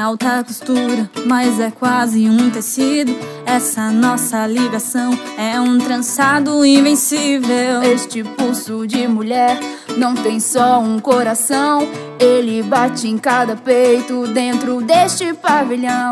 alta costura, mas é quase um tecido. Essa nossa ligação é um trançado invencível. Este pulso de mulher não tem só um coração, ele bate em cada peito dentro deste pavilhão.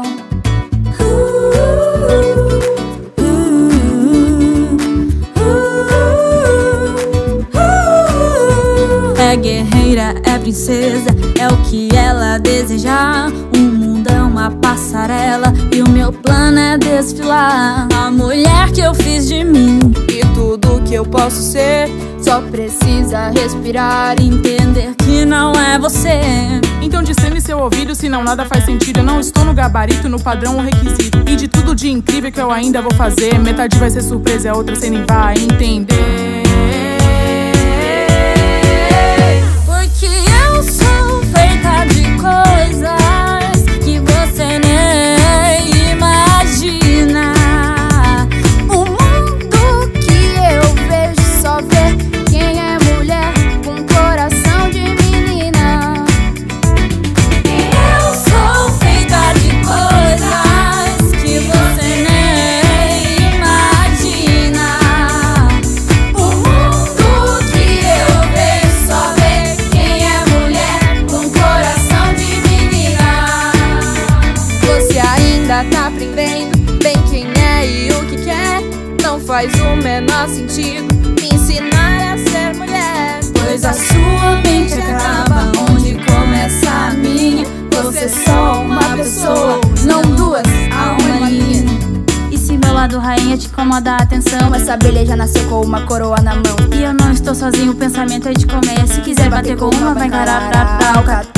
É guerreira, é princesa, é o que ela desejar. O mundo é uma passarela e o meu plano é desfilar. A mulher que eu fiz de mim E tudo que eu posso ser só precisa respirar e entender que não é você. Então discerne seu ouvido, senão nada faz sentido. Eu não estou no gabarito, no padrão ou requisito. E de tudo de incrível que eu ainda vou fazer, metade vai ser surpresa e a outra cê nem vai entender. Porque eu sou feita de coisas que você nem imagina. O mundo que eu vejo só vê quem é mulher com coração de menina. Eu sou feita de coisas que você nem imagina. O mundo que eu vejo só vê quem é mulher com coração de menina. Você ainda tá aprendendo bem quem é e o que quer. Não faz o menor sentido me ensinar a ser mulher, Pois a sua mente acaba onde começa a minha. Você é só uma pessoa, não duas, há uma linha. E se meu lado rainha te incomoda a atenção, essa abelha já nasceu com uma coroa na mão. e eu não estou sozinho, o pensamento é de comer. Se quiser bater com uma, vai encarar pra Alcateia.